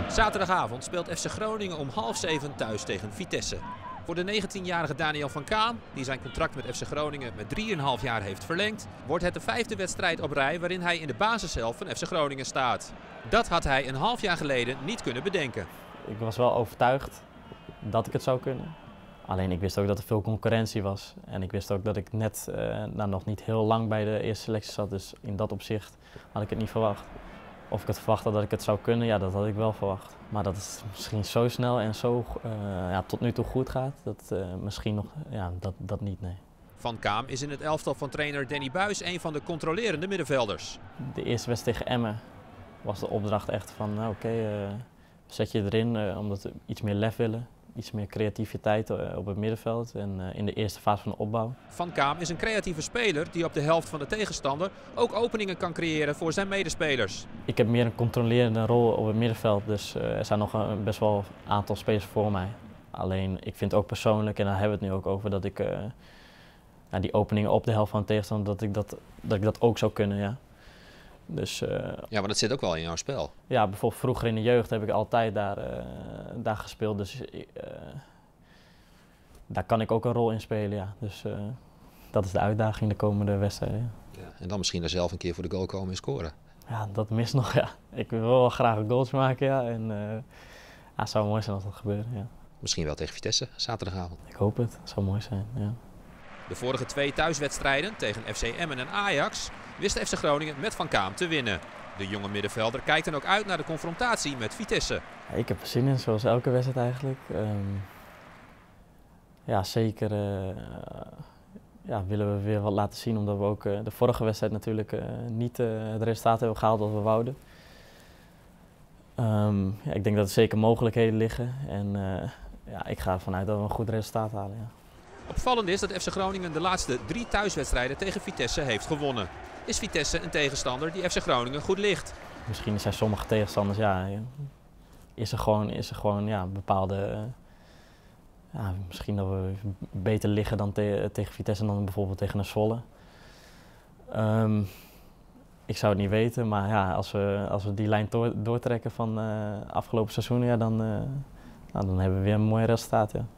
Zaterdagavond speelt FC Groningen om 6:30 thuis tegen Vitesse. Voor de 19-jarige Daniel van Kaam, die zijn contract met FC Groningen met 3,5 jaar heeft verlengd, wordt het de 5e wedstrijd op rij waarin hij in de basishelft van FC Groningen staat. Dat had hij een half jaar geleden niet kunnen bedenken. Ik was wel overtuigd dat ik het zou kunnen. Alleen ik wist ook dat er veel concurrentie was. En ik wist ook dat ik net nog niet heel lang bij de eerste selectie zat. Dus in dat opzicht had ik het niet verwacht. Of ik het verwacht had dat ik het zou kunnen, ja, dat had ik wel verwacht. Maar dat het misschien zo snel en zo tot nu toe goed gaat, dat misschien nog, ja, dat niet, nee. Van Kaam is in het elftal van trainer Danny Buis een van de controlerende middenvelders. De eerste wedstrijd tegen Emmen was de opdracht echt van, nou, oké, zet je erin omdat we iets meer lef willen. Iets meer creativiteit op het middenveld en in de eerste fase van de opbouw. Van Kaam is een creatieve speler die op de helft van de tegenstander ook openingen kan creëren voor zijn medespelers. Ik heb meer een controlerende rol op het middenveld, dus er zijn nog best wel een aantal spelers voor mij. Alleen ik vind ook persoonlijk, en daar hebben we het nu ook over, dat ik die openingen op de helft van de tegenstander, dat ik dat ook zou kunnen, ja. Dus, ja, maar dat zit ook wel in jouw spel. Ja, bijvoorbeeld vroeger in de jeugd heb ik altijd daar gespeeld, dus daar kan ik ook een rol in spelen, ja. Dus dat is de uitdaging de komende wedstrijden. Ja. Ja, en dan misschien er zelf een keer voor de goal komen en scoren. Ja, dat mist nog, ja. Ik wil wel graag goals maken, ja. En het zou mooi zijn als dat gebeurt, ja. Misschien wel tegen Vitesse, zaterdagavond. Ik hoop het, het zou mooi zijn, ja. De vorige 2 thuiswedstrijden tegen FC Emmen en Ajax wist FC Groningen met Van Kaam te winnen. De jonge middenvelder kijkt dan ook uit naar de confrontatie met Vitesse. Ja, ik heb er zin in, zoals elke wedstrijd eigenlijk. Ja, zeker willen we weer wat laten zien, omdat we ook de vorige wedstrijd natuurlijk niet het resultaat hebben gehaald dat we wouden. Ja, ik denk dat er zeker mogelijkheden liggen en ik ga ervan uit dat we een goed resultaat halen. Ja. Opvallend is dat FC Groningen de laatste 3 thuiswedstrijden tegen Vitesse heeft gewonnen. Is Vitesse een tegenstander die FC Groningen goed ligt? Misschien zijn sommige tegenstanders, is er gewoon bepaalde... misschien dat we beter liggen dan tegen Vitesse dan bijvoorbeeld tegen een Zwolle. Ik zou het niet weten, maar ja, als we die lijn doortrekken van afgelopen seizoen, dan hebben we weer een mooi resultaat. Ja.